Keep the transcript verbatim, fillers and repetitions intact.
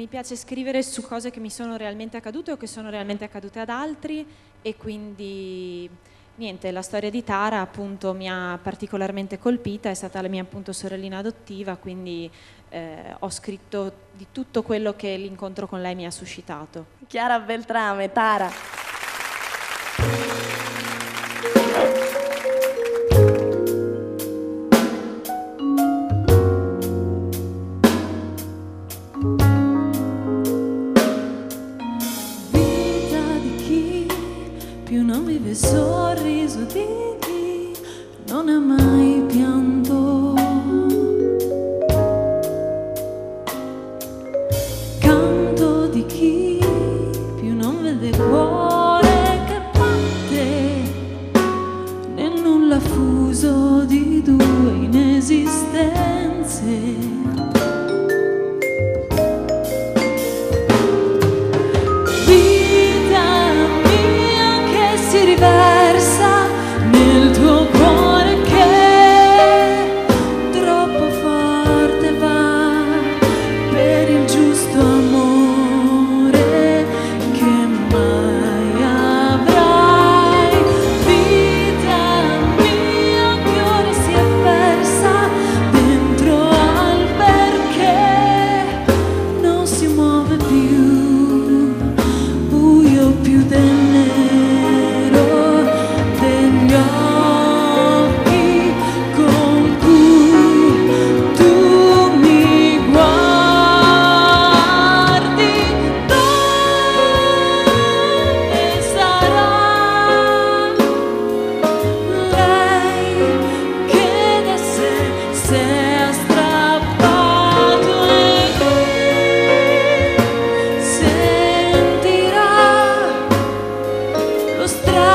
mi piace scrivere su cose che mi sono realmente accadute o che sono realmente accadute ad altri, e quindi niente, la storia di Tara appunto mi ha particolarmente colpita, è stata la mia appunto sorellina adottiva, quindi eh, ho scritto di tutto quello che l'incontro con lei mi ha suscitato. Chiara Beltrame-Tara. Sorriso di chi non ha mai pianto, canto di chi più non vede cuore che batte nel nulla fuso di due inesistenze. Riversa nel tuo cuore che troppo forte va per il giusto amore che mai avrai. Vita mia che ora si è persa dentro al perché non si muove più, buio più del nero degli occhi con cui tu mi guardi. Dove sarà lei che da sé si è strappato e qui sentirà lo strappo